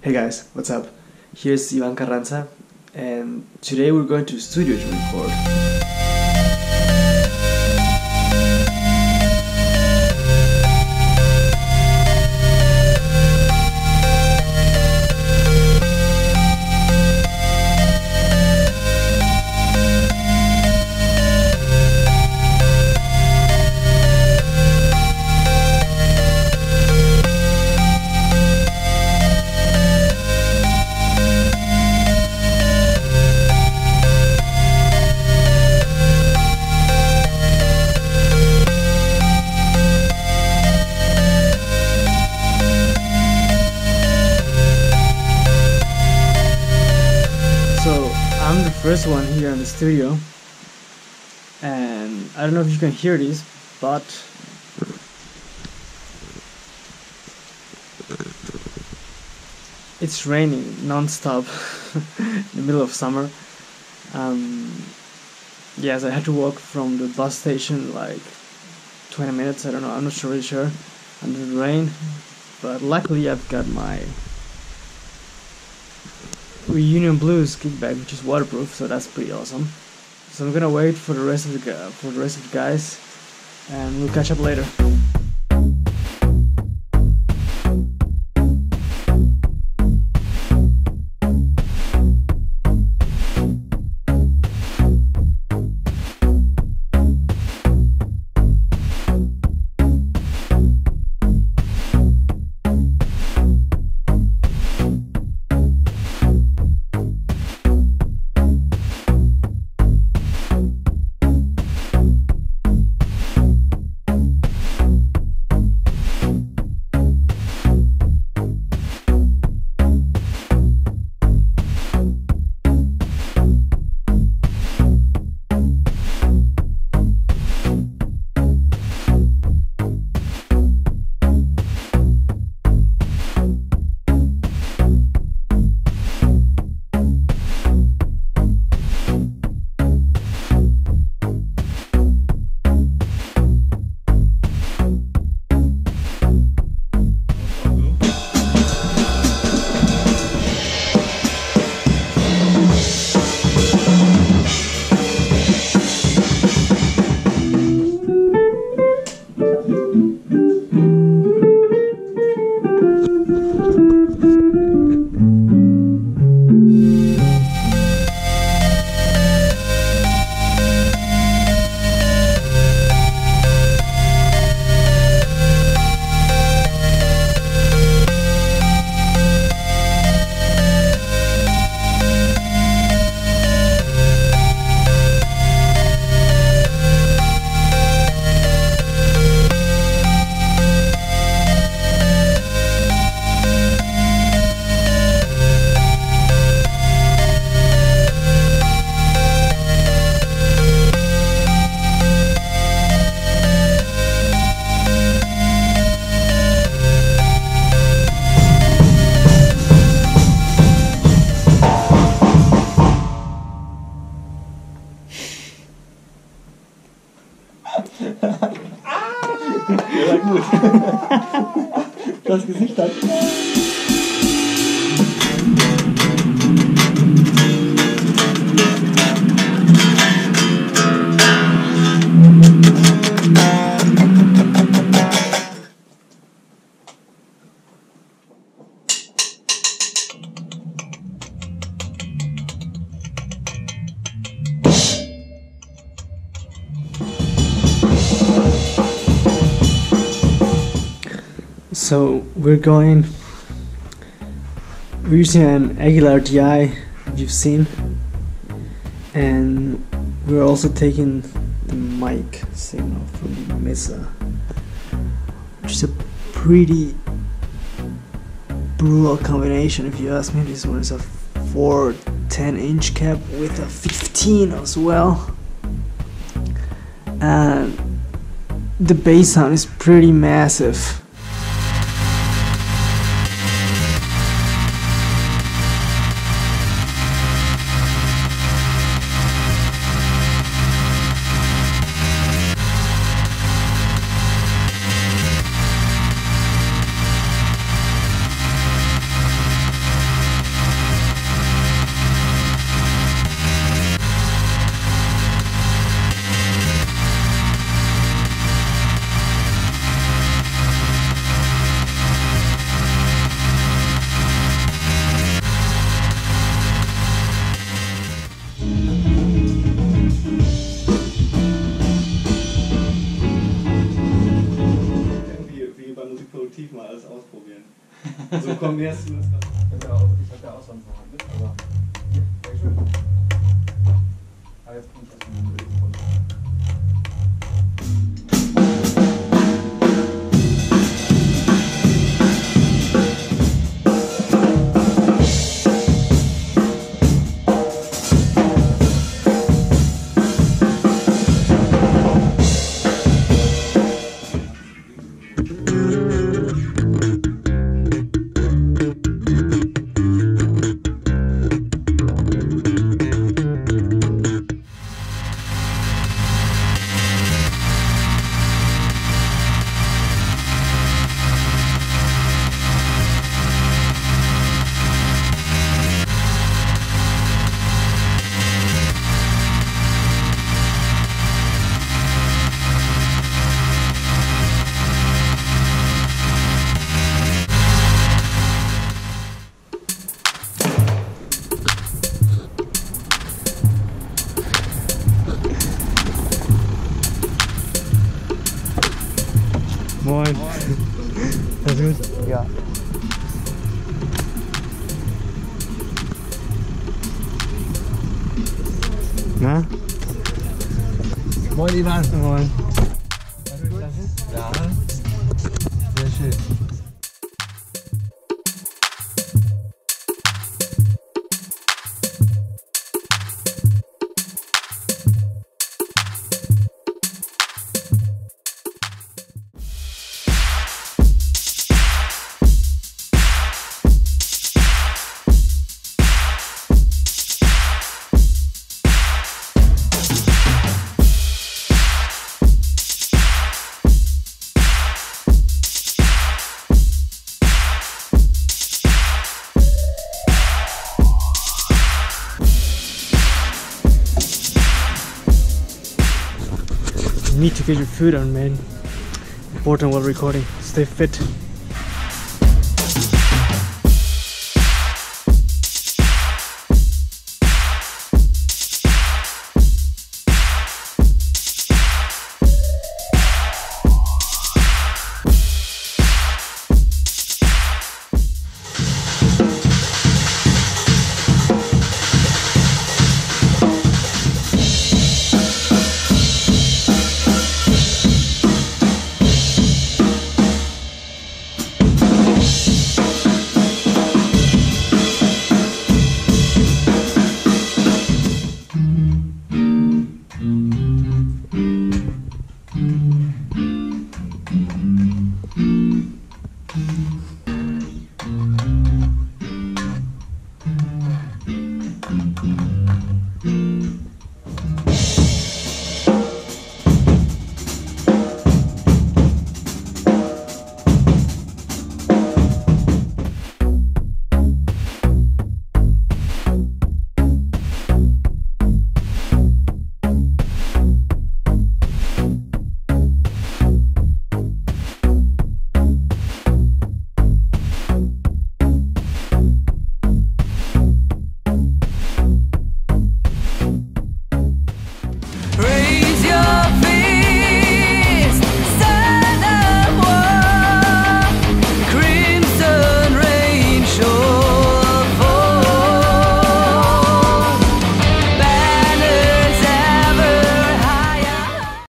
Hey guys, what's up? Here's Ivan Carranza, and today we're going to studio to record. I'm the first one here in the studio, and I don't know if you can hear this, but it's raining non-stop in the middle of summer. Yes, I had to walk from the bus station like 20 minutes, I don't know, I'm not really sure, under the rain, but luckily I've got my Reunion Blues kickback, which is waterproof, so that's pretty awesome. So I'm gonna wait for the rest of the guys, and we'll catch up later. Ja, gut. Das Gesicht hat. So we're using an Aguilar DI, if you've seen, and we're also taking the mic signal from the Mesa, which is a pretty brutal combination if you ask me. This one is a 410-inch cab with a 15 as well, and the bass sound is pretty massive. komm, wie hast du das dann? Ich hab ja Ausland verhandelt, aber ja, sehr schön. Aber jetzt kommt das mit dem Bild runter. Moin. Alles gut? Ja. Na? Moin, Ivan. Moin. Ja. Sehr schön. You need to get your food on, man. Important while recording. Stay fit.